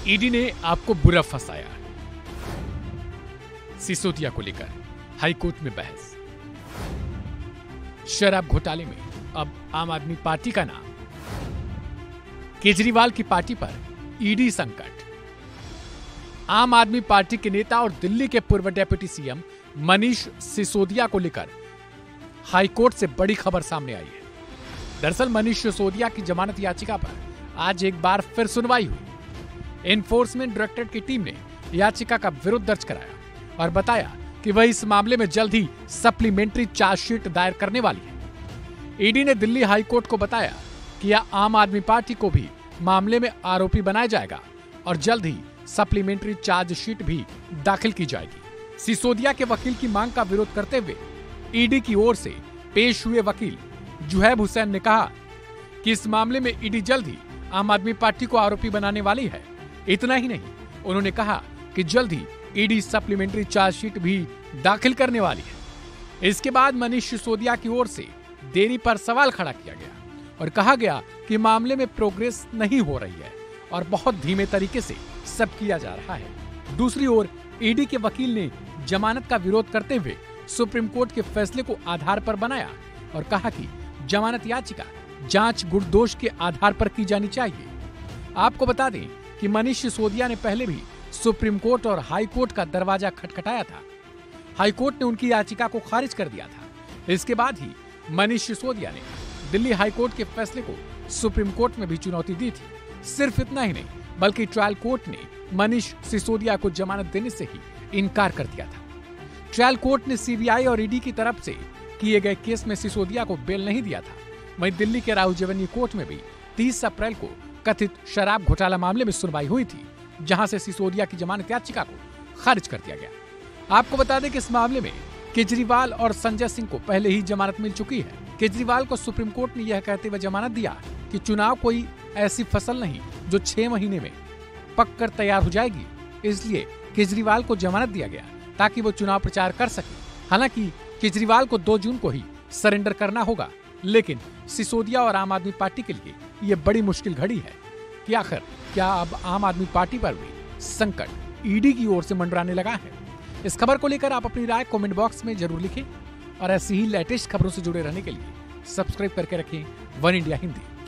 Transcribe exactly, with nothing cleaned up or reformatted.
ED ने आपको बुरा फंसाया। सिसोदिया को लेकर हाईकोर्ट में बहस। शराब घोटाले में अब आम आदमी पार्टी का नाम। केजरीवाल की पार्टी पर ईडी संकट। आम आदमी पार्टी के नेता और दिल्ली के पूर्व डेप्यूटी सीएम मनीष सिसोदिया को लेकर हाईकोर्ट से बड़ी खबर सामने आई है। दरअसल मनीष सिसोदिया की जमानत याचिका पर आज एक बार फिर सुनवाई हुई। एनफोर्समेंट डायरेक्टरेट की टीम ने याचिका का विरोध दर्ज कराया और बताया कि वह इस मामले में जल्द ही सप्लीमेंट्री चार्जशीट दायर करने वाली है। ईडी ने दिल्ली हाईकोर्ट को बताया कि आम आदमी पार्टी को भी मामले में आरोपी बनाया जाएगा और जल्द ही सप्लीमेंट्री चार्जशीट भी दाखिल की जाएगी। सिसोदिया के वकील की मांग का विरोध करते हुए ईडी की ओर से पेश हुए वकील जुहैब हुसैन ने कहा कि इस मामले में ईडी जल्द ही आम आदमी पार्टी को आरोपी बनाने वाली है। इतना ही नहीं, उन्होंने कहा कि जल्द ही ईडी सप्लीमेंट्री चार्जशीट भी दाखिल करने वाली है। इसके बाद मनीष सिसोदिया की ओर से देरी पर सवाल खड़ा किया गया और कहा गया कि मामले में प्रोग्रेस नहीं हो रही है और बहुत धीमे तरीके से सब किया जा रहा है। दूसरी ओर ईडी के वकील ने जमानत का विरोध करते हुए सुप्रीम कोर्ट के फैसले को आधार पर बनाया और कहा कि जमानत याचिका जांच गुण-दोष के आधार पर की जानी चाहिए। आपको बता दें कि मनीष सिसोदिया ने पहले भी सुप्रीम कोर्ट और हाई कोर्ट का दरवाजा खटखटाया था। हाई कोर्ट ने उनकी याचिका को खारिज कर दिया था। इसके बाद ही मनीष सिसोदिया ने दिल्ली हाई कोर्ट के फैसले को सुप्रीम कोर्ट में भी चुनौती दी थी। सिर्फ इतना ही नहीं, बल्कि ट्रायल कोर्ट ने मनीष सिसोदिया को जमानत देने से ही इनकार कर दिया था। ट्रायल कोर्ट ने सीबीआई और ईडी की तरफ से किए गए केस में सिसोदिया को बेल नहीं दिया था। वहीं दिल्ली के राहुल रेवेन्यू कोर्ट में भी तीस अप्रैल को कथित शराब घोटाला मामले में सुनवाई हुई थी, जहां से सिसोदिया की जमानत याचिका को खारिज कर दिया गया। आपको बता दें कि इस मामले में केजरीवाल और संजय सिंह को पहले ही जमानत मिल चुकी है। केजरीवाल को सुप्रीम कोर्ट ने यह कहते हुए जमानत दिया कि चुनाव कोई ऐसी फसल नहीं जो छह महीने में पक कर तैयार हो जाएगी, इसलिए केजरीवाल को जमानत दिया गया ताकि वो चुनाव प्रचार कर सके। हालांकि केजरीवाल को दो जून को ही सरेंडर करना होगा, लेकिन सिसोदिया और आम आदमी पार्टी के लिए ये बड़ी मुश्किल घड़ी है कि आखिर क्या अब आम आदमी पार्टी पर भी संकट ईडी की ओर से मंडराने लगा है। इस खबर को लेकर आप अपनी राय कमेंट बॉक्स में जरूर लिखें और ऐसी ही लेटेस्ट खबरों से जुड़े रहने के लिए सब्सक्राइब करके रखें वन इंडिया हिंदी।